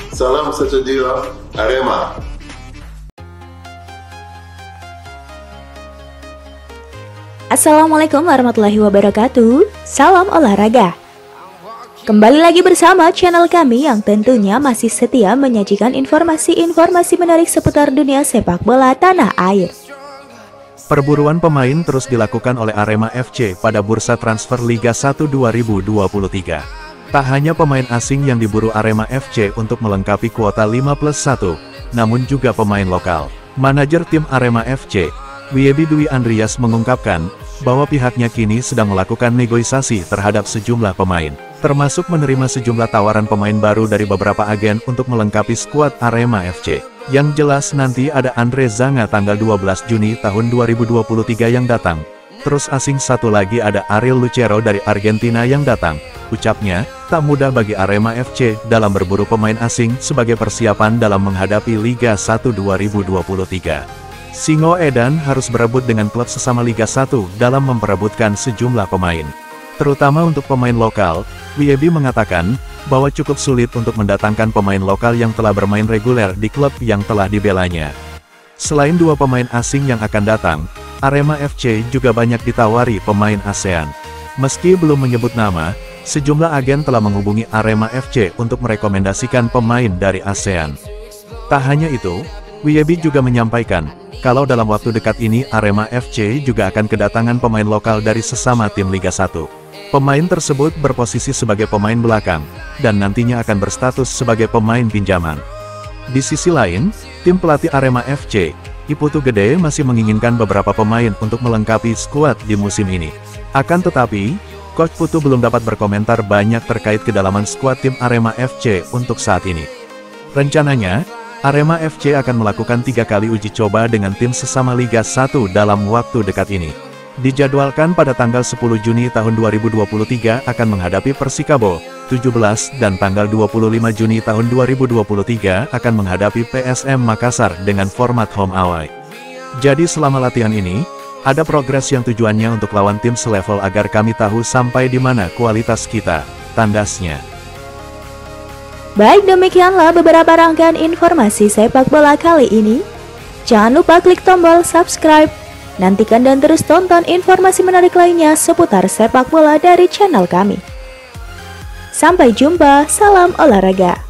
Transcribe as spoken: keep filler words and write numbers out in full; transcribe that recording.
Salam sejahtera Arema. Assalamualaikum warahmatullahi wabarakatuh. Salam olahraga. Kembali lagi bersama channel kami yang tentunya masih setia menyajikan informasi-informasi menarik seputar dunia sepak bola tanah air. Perburuan pemain terus dilakukan oleh Arema F C pada bursa transfer Liga satu dua ribu dua puluh tiga. Tak hanya pemain asing yang diburu Arema F C untuk melengkapi kuota lima plus satu, namun juga pemain lokal. Manajer tim Arema F C, Wiebi Dwi Andrias mengungkapkan bahwa pihaknya kini sedang melakukan negosiasi terhadap sejumlah pemain, termasuk menerima sejumlah tawaran pemain baru dari beberapa agen untuk melengkapi skuad Arema F C. Yang jelas nanti ada Andre Zanga tanggal dua belas Juni tahun dua ribu dua puluh tiga yang datang. Terus asing satu lagi ada Ariel Lucero dari Argentina yang datang. Ucapnya, tak mudah bagi Arema F C dalam berburu pemain asing sebagai persiapan dalam menghadapi Liga satu dua ribu dua puluh tiga. Singo Edan harus berebut dengan klub sesama Liga satu dalam memperebutkan sejumlah pemain. Terutama untuk pemain lokal, Wiebi mengatakan bahwa cukup sulit untuk mendatangkan pemain lokal yang telah bermain reguler di klub yang telah dibelanya. Selain dua pemain asing yang akan datang, Arema F C juga banyak ditawari pemain ASEAN. Meski belum menyebut nama, sejumlah agen telah menghubungi Arema F C untuk merekomendasikan pemain dari ASEAN. Tak hanya itu, Wiebi juga menyampaikan, kalau dalam waktu dekat ini Arema F C juga akan kedatangan pemain lokal dari sesama tim Liga satu. Pemain tersebut berposisi sebagai pemain belakang, dan nantinya akan berstatus sebagai pemain pinjaman. Di sisi lain, tim pelatih Arema F C, Iputu Gede masih menginginkan beberapa pemain untuk melengkapi skuad di musim ini. Akan tetapi, Coach Putu belum dapat berkomentar banyak terkait kedalaman skuad tim Arema F C untuk saat ini. Rencananya, Arema F C akan melakukan tiga kali uji coba dengan tim sesama Liga satu dalam waktu dekat ini. Dijadwalkan pada tanggal sepuluh Juni tahun dua ribu dua puluh tiga akan menghadapi Persikabo, tujuh belas, dan tanggal dua puluh lima Juni tahun dua ribu dua puluh tiga akan menghadapi P S M Makassar dengan format home away. Jadi selama latihan ini, ada progres yang tujuannya untuk lawan tim selevel agar kami tahu sampai di mana kualitas kita, tandasnya. Baik, demikianlah beberapa rangkaian informasi sepak bola kali ini. Jangan lupa klik tombol subscribe. Nantikan dan terus tonton informasi menarik lainnya seputar sepak bola dari channel kami. Sampai jumpa, salam olahraga.